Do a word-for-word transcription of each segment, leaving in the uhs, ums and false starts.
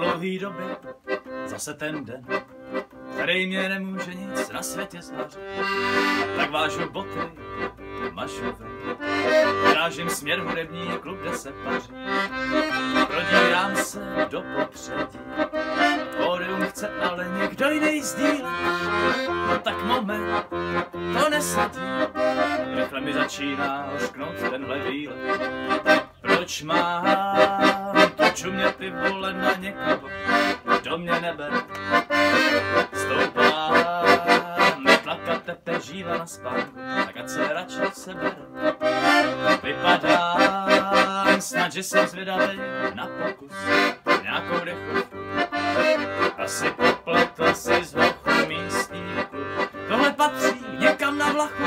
dlouhý doby, zase ten den, který mě nemůže nic na světě zvařit. Tak vážu boty, mašu ven, vyrážím směr hudební klub, kde se paří. Prodírám se do popředí, pódium chce ale někdo jiný sdílet. No tak moment, to nesadí, rychle mi začíná ošknout tenhle výlet. Proč mám to čumět ty vole na někoho, kdo mě nebere? Stoupá mi tlakat tepe žíva na spánku, tak ať se radši sebere. Vypadám snad, že jsem zvědavej na pokus, nějakou dechovku. Asi popletl si z hochu místní klub, tohle patří někam na vlachu.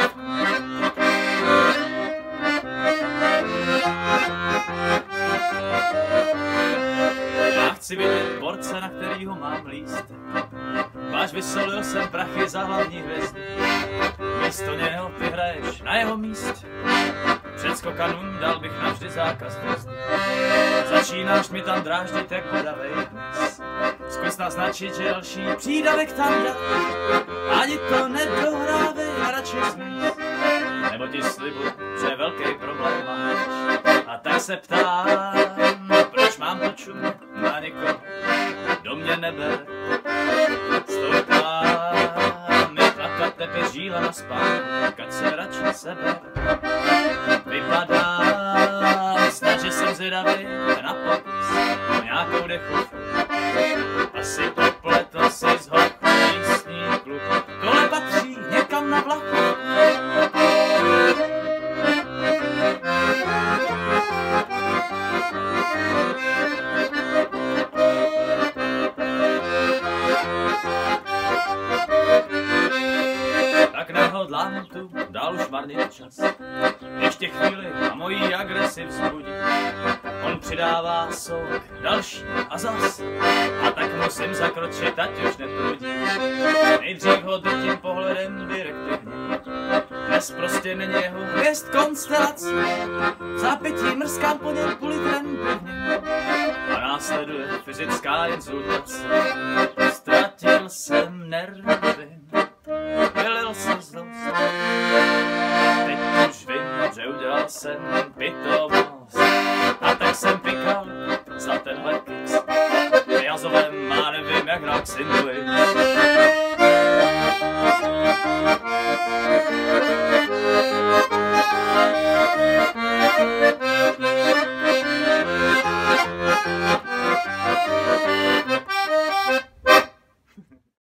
Já chci vidět borce, na kterýho mám lístek. Váš vysolil jsem prachy za hlavní hvězdy. Místo něho ty hraješ na jeho místě. Před skokanům dal bych navždy zákaz hvězdy. Začínáš mi tam dráždit jak bodavej dnes. Zkus naznačit, že další přídavek tam dá. Ani to nedohrávej a radši zmiz. Nebo ti slibuji, že je velký problém máš. A tak se ptám, proč mám to čumět na někoho, kdo mě nebere. Stoupá mi tlakat tepe žíla na spánku, ať se radši sebere. Vypadám snad, že jsem zvědavý na pokus, o nějakou dechovku. Asi popletl si z hochu místní klub, tohle patří někam na vlachu. Tak nehodlám tu dál už marnit čas. Ještě chvíli a mojí agresi vzbudí. On přidává sok, další a zas. A tak musím zakročit, ať už netrudí. Nejdřív ho drtím pohledem direktivně. Dnes prostě není jeho hvězd konstelací. V zápětí mrskám po něm půl litrem pevně. A následuje fyzická insultace. Ztratil jsem nervy, vylil se zlost. Teď už vím, že udělal jsem pitomost. A tak jsem pikal za tenhle kicks. Jazovem má nevím jak hrát syndrom.